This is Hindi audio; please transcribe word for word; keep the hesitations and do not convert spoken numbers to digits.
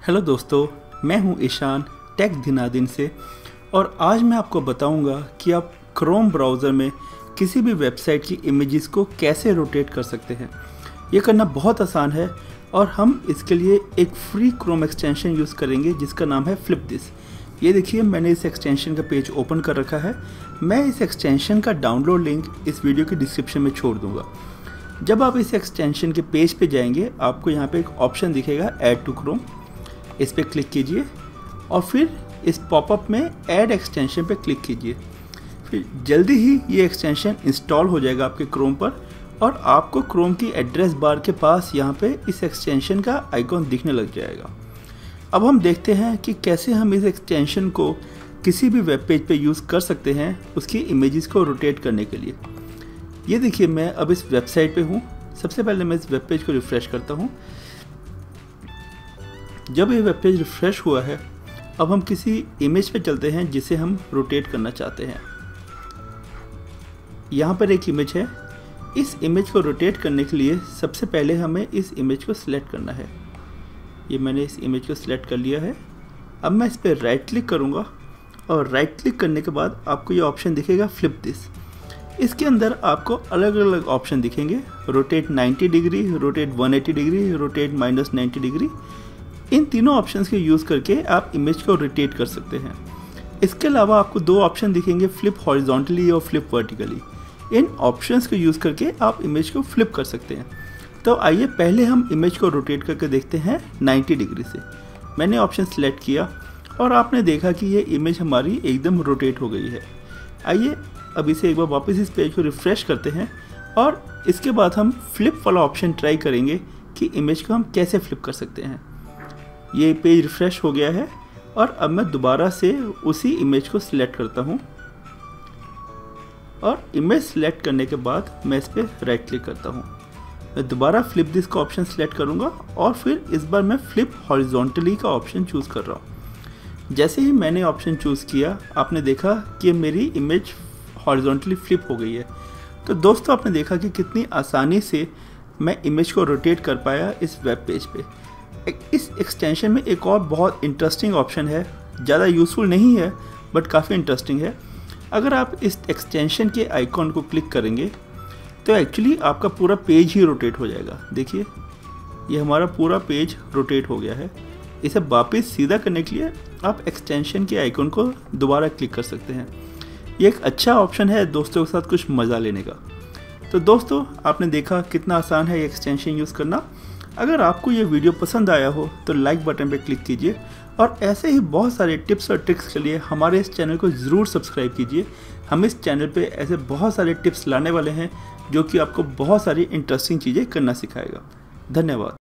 हेलो दोस्तों, मैं हूं ईशान टेक दिनादिन से और आज मैं आपको बताऊंगा कि आप क्रोम ब्राउज़र में किसी भी वेबसाइट की इमेजेस को कैसे रोटेट कर सकते हैं। ये करना बहुत आसान है और हम इसके लिए एक फ्री क्रोम एक्सटेंशन यूज़ करेंगे जिसका नाम है फ्लिप दिस। ये देखिए, मैंने इस एक्सटेंशन का पेज ओपन कर रखा है। मैं इस एक्सटेंशन का डाउनलोड लिंक इस वीडियो के डिस्क्रिप्शन में छोड़ दूँगा। जब आप इस एक्सटेंशन के पेज पे जाएंगे, आपको यहाँ पे एक ऑप्शन दिखेगा ऐड टू क्रोम। इस पर क्लिक कीजिए और फिर इस पॉपअप में ऐड एक्सटेंशन पे क्लिक कीजिए। फिर जल्दी ही ये एक्सटेंशन इंस्टॉल हो जाएगा आपके क्रोम पर और आपको क्रोम की एड्रेस बार के पास यहाँ पे इस एक्सटेंशन का आइकॉन दिखने लग जाएगा। अब हम देखते हैं कि कैसे हम इस एक्सटेंशन को किसी भी वेब पेज पे यूज़ कर सकते हैं उसकी इमेजेस को रोटेट करने के लिए। ये देखिए, मैं अब इस वेबसाइट पे हूँ। सबसे पहले मैं इस वेब पेज को रिफ़्रेश करता हूँ। जब ये वेब पेज रिफ़्रेश हुआ है, अब हम किसी इमेज पे चलते हैं जिसे हम रोटेट करना चाहते हैं। यहाँ पर एक इमेज है। इस इमेज को रोटेट करने के लिए सबसे पहले हमें इस इमेज को सिलेक्ट करना है। ये मैंने इस इमेज को सिलेक्ट कर लिया है। अब मैं इस पर राइट क्लिक करूँगा और राइट क्लिक करने के बाद आपको ये ऑप्शन दिखेगा फ्लिप दिस। इसके अंदर आपको अलग अलग ऑप्शन दिखेंगे, rotate ninety degree, rotate one eighty degree, rotate minus ninety degree. इन तीनों ऑप्शंस के यूज़ करके आप इमेज को रोटेट कर सकते हैं। इसके अलावा आपको दो ऑप्शन दिखेंगे, फ्लिप हॉरिजॉन्टली और फ्लिप वर्टिकली। इन ऑप्शंस को यूज़ करके आप इमेज को फ्लिप कर सकते हैं। तो आइए पहले हम इमेज को रोटेट करके देखते हैं नाइन्टी डिग्री से। मैंने ऑप्शन सेलेक्ट किया और आपने देखा कि ये इमेज हमारी एकदम रोटेट हो गई है। आइए अब इसे एक बार वापस इस पेज को रिफ़्रेश करते हैं और इसके बाद हम फ्लिप वाला ऑप्शन ट्राई करेंगे कि इमेज को हम कैसे फ्लिप कर सकते हैं। ये पेज रिफ़्रेश हो गया है और अब मैं दोबारा से उसी इमेज को सिलेक्ट करता हूँ और इमेज सेलेक्ट करने के बाद मैं इस पर राइट क्लिक करता हूँ। मैं दोबारा फ्लिप दिस का ऑप्शन सेलेक्ट करूँगा और फिर इस बार मैं फ्लिप हॉरिजॉन्टली का ऑप्शन चूज़ कर रहा हूँ। जैसे ही मैंने ऑप्शन चूज़ किया, आपने देखा कि मेरी इमेज हॉरिजॉन्टली फ्लिप हो गई है। तो दोस्तों, आपने देखा कि कितनी आसानी से मैं इमेज को रोटेट कर पाया इस वेब पेज पे। इस एक्सटेंशन में एक और बहुत इंटरेस्टिंग ऑप्शन है, ज़्यादा यूज़फुल नहीं है बट काफ़ी इंटरेस्टिंग है। अगर आप इस एक्सटेंशन के आइकॉन को क्लिक करेंगे तो एक्चुअली आपका पूरा पेज ही रोटेट हो जाएगा। देखिए, ये हमारा पूरा पेज रोटेट हो गया है। इसे वापस सीधा करने के लिए आप एक्सटेंशन के आइकॉन को दोबारा क्लिक कर सकते हैं। ये एक अच्छा ऑप्शन है दोस्तों के साथ कुछ मज़ा लेने का। तो दोस्तों, आपने देखा कितना आसान है ये एक्सटेंशन यूज़ करना। अगर आपको ये वीडियो पसंद आया हो तो लाइक बटन पर क्लिक कीजिए और ऐसे ही बहुत सारे टिप्स और ट्रिक्स के लिए हमारे इस चैनल को ज़रूर सब्सक्राइब कीजिए। हम इस चैनल पे ऐसे बहुत सारे टिप्स लाने वाले हैं जो कि आपको बहुत सारी इंटरेस्टिंग चीज़ें करना सिखाएगा। धन्यवाद।